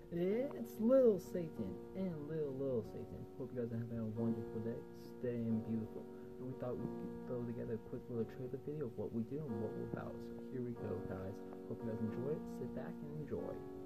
It's little Satan and little Satan. Hope you guys are having a wonderful day, staying beautiful. And we thought we could throw together a quick little trailer video of what we do and what we're about. So here we go, guys. Hope you guys enjoy it. Sit back and enjoy.